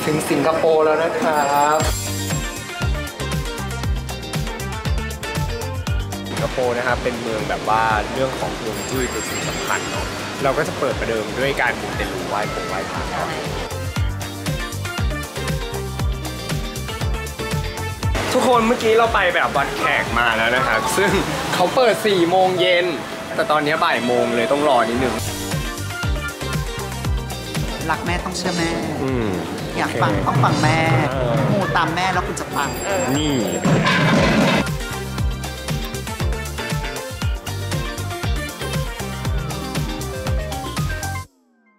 ถึงสิงคโปร์แล้วนะครับสิงคโปร์นะครับเป็นเมืองแบบว่าเรื่องของฮวงจุ้ยเป็นสิ่งสำคัญเนาะเราก็จะเปิดประเดิมด้วยการมูเตลูไหว้พระทุกคนเมื่อกี้เราไปแบบวัดแขกมาแล้วนะครับซึ่งเขาเปิด4 โมงเย็นแต่ตอนนี้บ่ายโมงเลยต้องรอนิดนึงรักแม่ต้องเชื่อแม่อยากฟังต้องฟังแม่มูตามแม่แล้วคุณจะฟังนี่